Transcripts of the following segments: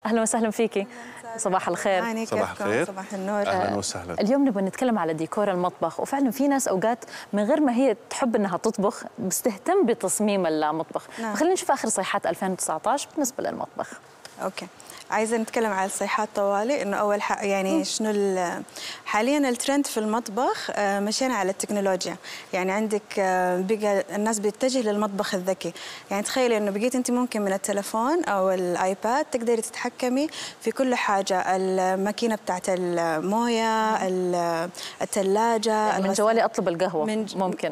اهلا وسهلا فيكي. صباح الخير. صباح الخير. صباح النور. اهلا وسهلا. اليوم نبغى نتكلم على ديكور المطبخ، وفعلا في ناس اوقات من غير ما هي تحب انها تطبخ بس تهتم بتصميم المطبخ. نعم. خلينا نشوف اخر صيحات 2019 بالنسبه للمطبخ. اوكي، عايزه نتكلم على الصيحات طوالي. انه اول يعني شنو حاليا الترند في المطبخ. مشينا على التكنولوجيا. يعني عندك بقى الناس بتتجه للمطبخ الذكي. يعني تخيلي انه بقيت انت ممكن من التلفون او الايباد تقدري تتحكمي في كل حاجه، الماكينه بتاعت المويه، الثلاجه، من جوالي اطلب القهوه ممكن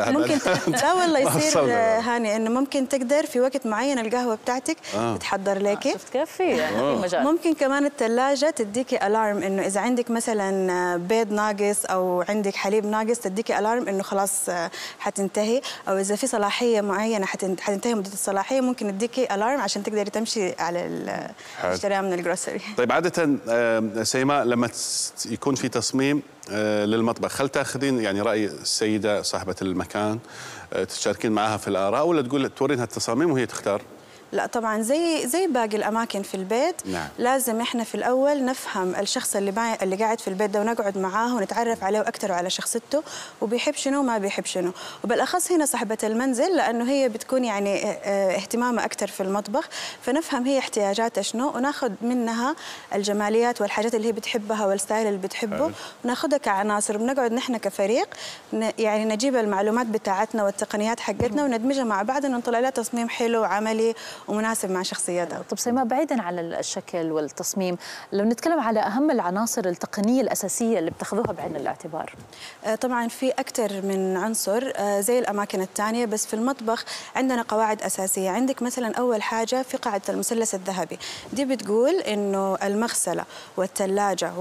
لا والله يصير هاني انه ممكن تقدر في وقت معين القهوه بتاعتك تتحضر لك. شفت كيف في مجال. ممكن كمان الثلاجة تديكي الارم انه اذا عندك مثلا بيض ناقص او عندك حليب ناقص تديكي الارم انه خلاص حتنتهي، او اذا في صلاحية معينة حتنتهي مدة الصلاحية ممكن يديكي الارم عشان تقدري تمشي على تشتريها من الجروسري. طيب عادة سيماء لما يكون في تصميم للمطبخ، هل تاخذين يعني رأي السيدة صاحبة المكان تشاركين معها في الآراء، ولا تورينها التصاميم وهي تختار؟ لا طبعا زي باقي الاماكن في البيت. نعم. لازم احنا في الاول نفهم الشخص اللي قاعد في البيت ده ونقعد معاه ونتعرف عليه اكثر وعلى شخصيته وبيحب شنو وما بيحب شنو، وبالاخص هنا صاحبه المنزل لانه هي بتكون يعني اهتمامها اكثر في المطبخ، فنفهم هي احتياجاتها شنو وناخذ منها الجماليات والحاجات اللي هي بتحبها والستايل اللي بتحبه وناخذها كعناصر، بنقعد نحن كفريق يعني نجيب المعلومات بتاعتنا والتقنيات حقتنا وندمجها مع بعض انه نطلع لها تصميم حلو وعملي ومناسب مع شخصيتها. طب سيماء، بعيدا عن الشكل والتصميم، لو نتكلم على اهم العناصر التقنيه الاساسيه اللي بتاخذوها بعين الاعتبار. طبعا في اكثر من عنصر زي الاماكن الثانيه، بس في المطبخ عندنا قواعد اساسيه. عندك مثلا اول حاجه في قاعده المثلث الذهبي، دي بتقول انه المغسله والثلاجه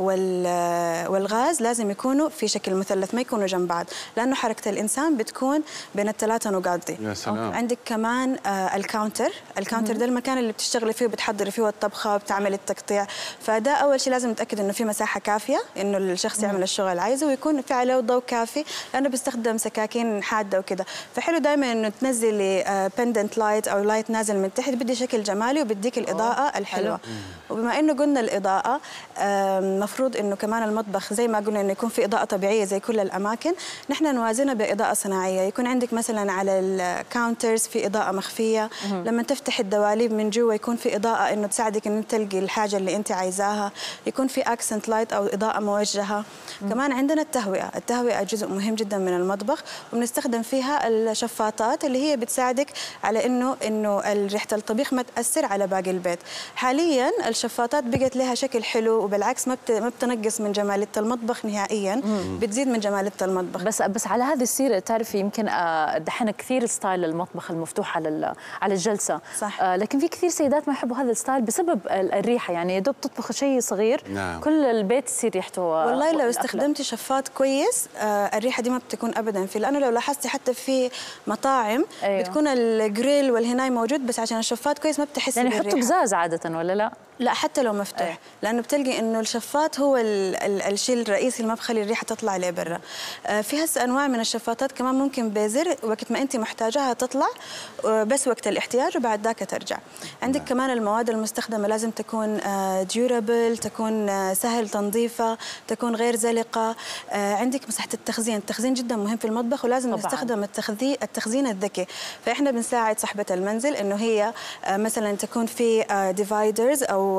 والغاز لازم يكونوا في شكل مثلث، ما يكونوا جنب بعض، لانه حركه الانسان بتكون بين الثلاثه نقاط دي. يا سلام. عندك كمان الكاونتر ده المكان اللي بتشتغلي فيه وبتحضري فيه الطبخه وبتعملي التقطيع، فده اول شيء لازم نتاكد انه في مساحه كافيه انه الشخص يعمل الشغل اللي عايزه ويكون في عليه ضوء كافي، لانه بيستخدم سكاكين حاده وكده، فحلو دائما انه تنزلي بندنت لايت او لايت نازل من تحت، بدي شكل جمالي وبديك الاضاءه الحلوه. وبما انه قلنا الاضاءه، المفروض انه كمان المطبخ زي ما قلنا انه يكون في اضاءه طبيعيه زي كل الاماكن، نحن نوازنها باضاءه صناعيه، يكون عندك مثلا على الكاونترز في اضاءه مخفيه، لما تفتح الدواليب من جوا يكون في اضاءه انه تساعدك انه تلقي الحاجه اللي انت عايزاها، يكون في اكسنت لايت او اضاءه موجهه. كمان عندنا التهوئه جزء مهم جدا من المطبخ، وبنستخدم فيها الشفاطات اللي هي بتساعدك على انه ريحه الطبيخ ما تاثر على باقي البيت. حاليا الشفاطات بقت لها شكل حلو، وبالعكس ما بتنقص من جماليه المطبخ نهائيا، بتزيد من جماليه المطبخ. بس على هذه السيره، تعرفي يمكن دحين كثير ستايل المطبخ المفتوح على الجلسه، صح. لكن في كثير سيدات ما يحبوا هذا الستايل بسبب الريحه، يعني يا دوب تطبخ شيء صغير. نعم. كل البيت يصير ريحته. والله لو استخدمتي شفاط كويس الريحه دي ما بتكون ابدا فيه، لانه لو لاحظتي حتى في مطاعم بتكون الجريل والهناي موجود، بس عشان الشفاط كويس ما بتحسي يعني بالريحه. يحطوا قزاز عاده ولا لا؟ لا حتى لو مفتوح، لانه بتلقي انه الشفاط هو الشيء الرئيسي اللي ما بخلي الريحه تطلع لبرا. في هسه انواع من الشفاطات كمان ممكن بيزر وقت ما انت محتاجاها تطلع بس وقت الاحتياج وبعد ذاك ترجع. عندك كمان المواد المستخدمه لازم تكون ديورابل، تكون سهل تنظيفها، تكون غير زلقه. عندك مساحه التخزين جدا مهم في المطبخ، ولازم طبعاً نستخدم التخزين الذكي. فاحنا بنساعد صاحبه المنزل انه هي مثلا تكون في ديفايدرز او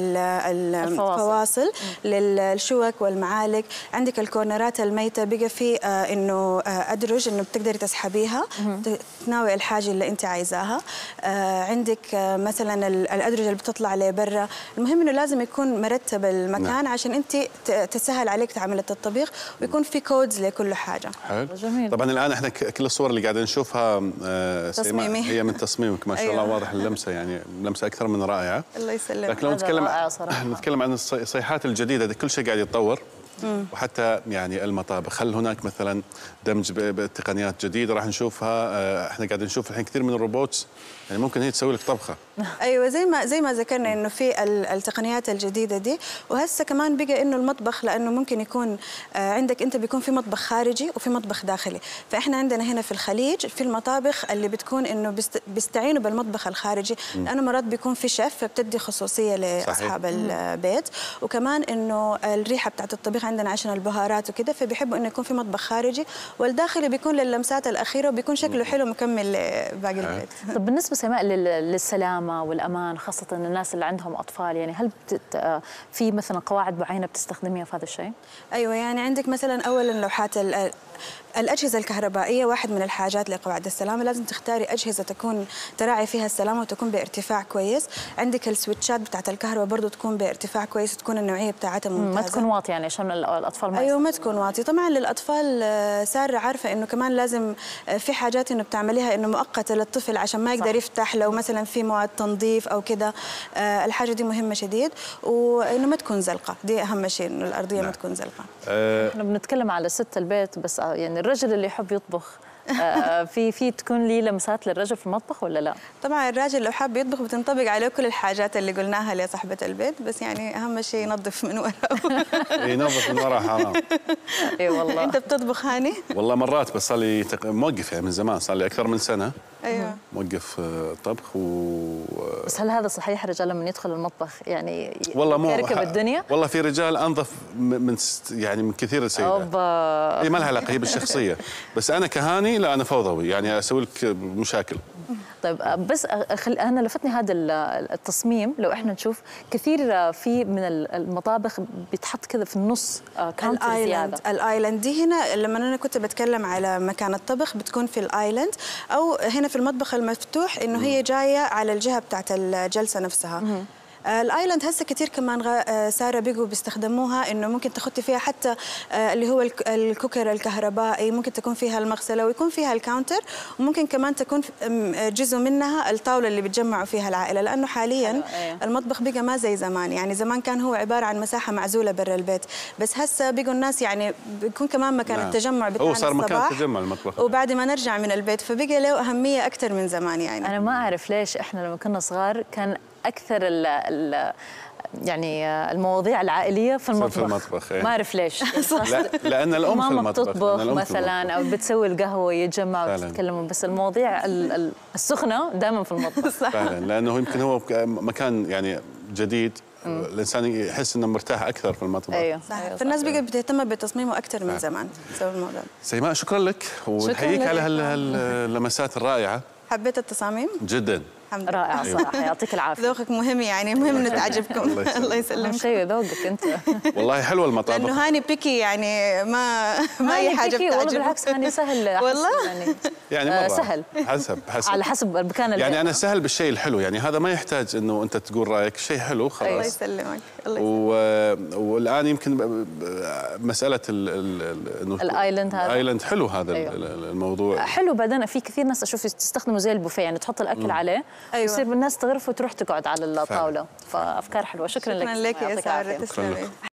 الفواصل للشوك والمعالق. عندك الكورنرات الميته بقى في انه ادرج انه بتقدري تسحبيها تناوي الحاجه اللي انت عايزاها. عندك مثلا الادرج اللي بتطلع لبرا. المهم انه لازم يكون مرتب المكان عشان انت تسهل عليك عمليه الطبيخ، ويكون في كودز لكل حاجه. حلو. جميل. طبعا الان احنا كل الصور اللي قاعدين نشوفها تصميمي هي من تصميمك ما شاء الله. واضح اللمسه، يعني لمسه اكثر من رائعه. الله يسلمك. لكن لو نتكلم عن الصيحات الجديده، كل شيء قاعد يتطور وحتى يعني المطابخ، هل هناك مثلا دمج بتقنيات جديده راح نشوفها؟ احنا قاعدين نشوف الحين كثير من الروبوتس يعني ممكن هي تسوي لك طبخه. ايوه زي ما ذكرنا انه في التقنيات الجديده دي، وهسه كمان بقى انه المطبخ لانه ممكن يكون عندك انت بيكون في مطبخ خارجي وفي مطبخ داخلي، فاحنا عندنا هنا في الخليج في المطابخ اللي بتكون انه بيستعينوا بالمطبخ الخارجي، لانه مرات بيكون في شيف فبتدي خصوصيه لاصحاب البيت، وكمان انه الريحه بتاعت الطبيخ عندنا عشان البهارات وكده، فبيحبوا انه يكون في مطبخ خارجي، والداخلي بيكون للمسات الاخيره وبيكون شكله حلو مكمل باقي البيت. طب بالنسبه سماء للسلامه والامان، خاصه الناس اللي عندهم اطفال، يعني هل في مثلا قواعد معينه بتستخدميها في هذا الشيء؟ ايوه يعني عندك مثلا اولا لوحات الأجهزة الكهربائية، واحد من الحاجات لقواعد السلامة لازم تختاري أجهزة تكون تراعي فيها السلامة وتكون بارتفاع كويس. عندك السويتشات بتاعت الكهرباء برضو تكون بارتفاع كويس، تكون النوعية بتاعتها ممتازة، ما تكون واطية يعني عشان الأطفال ما أيوة ما تكون واطية. طبعا للأطفال سارة عارفة إنه كمان لازم في حاجات إنه بتعمليها إنه مؤقتة للطفل عشان ما يقدر يفتح لو مثلا في مواد تنظيف أو كده، الحاجة دي مهمة شديد، وإنه ما تكون زلقة، دي أهم شيء إنه الأرضية ما تكون زلقة. احنا بنتكلم على ست البيت بس، يعني الرجل اللي يحب يطبخ في تكون لي لمسات للرجل في المطبخ ولا لا؟ طبعا الراجل لو حاب يطبخ بتنطبق عليه كل الحاجات اللي قلناها لصاحبة البيت، بس يعني أهم شيء ينظف من وراء. ينظف من وراء حرام. اي والله. أنت بتطبخ هاني؟ والله مرات، بس صار لي موقف يعني من زمان، صار لي أكثر من سنة. ايوه موقف طبخ بس هل هذا صحيح؟ رجال لما يدخل المطبخ يعني والله مو يركب الدنيا؟ والله في رجال انظف من كثير السيدات. اوبا. هي ما لها علاقه، هي بالشخصيه، بس انا كهاني لا، انا فوضوي يعني اسوي لك مشاكل. طيب بس انا لفتني هذا التصميم، لو احنا نشوف كثير في من المطابخ بيتحط كذا في النص كاونتر زياده. الايلاند دي هنا لما انا كنت بتكلم على مكان الطبخ بتكون في الايلاند، او هنا في المطبخ المفتوح انه هي جايه على الجهه بتاعت الجلسه نفسها. الايلاند هسه كثير كمان ساره بيجوا بيستخدموها، انه ممكن تحطي فيها حتى اللي هو الكوكر الكهربائي، ممكن تكون فيها المغسله ويكون فيها الكاونتر، وممكن كمان تكون جزء منها الطاوله اللي بتجمعوا فيها العائله، لانه حاليا المطبخ بقى ما زي زمان، يعني زمان كان هو عباره عن مساحه معزوله برا البيت، بس هسه بقوا الناس يعني بيكون كمان مكان التجمع بتاعنا، هو صار مكان تجمع المطبخ، وبعد ما نرجع من البيت فبقى له اهميه اكثر من زمان. يعني انا ما اعرف ليش احنا لما كنا صغار كان اكثر يعني المواضيع العائليه في المطبخ. ما اعرف ليش. لان الام في المطبخ بتطبخ مثلا او بتسوي القهوه يتجمعوا وتتكلموا، بس المواضيع السخنه دائما في المطبخ. فعلا، لانه يمكن هو مكان يعني جديد، الانسان يحس انه مرتاح اكثر في المطبخ. ايوه صح. فالناس بقت بتهتم بتصميمه اكثر من زمان بسبب الموضوع. سيماء شكرا لك، ونحييك على هاللمسات الرائعه. حبيت التصاميم جدا رائعة صراحة، يعطيك العافية. ذوقك مهم، يعني مهم انه تعجبكم. الله يسلمك. شيء ذوقك انت. والله حلوة المطابخ. لانه هاني بيكي، يعني ما اي حاجة بتعجبه. والله بالعكس هاني سهل. والله يعني سهل. حسب على حسب المكان يعني انا سهل بالشيء الحلو، يعني هذا ما يحتاج انه انت تقول رايك، شيء حلو خلاص. الله يسلمك. والان يمكن مسألة الايلاند حلو هذا الموضوع حلو. بعدين في كثير ناس اشوف تستخدمه زي البوفيه، يعني تحط الاكل عليه يصير الناس تغرف وتروح تقعد على الطاوله، فافكار حلوه. شكرا لك. شكرا لك يا ساره، تسلمي.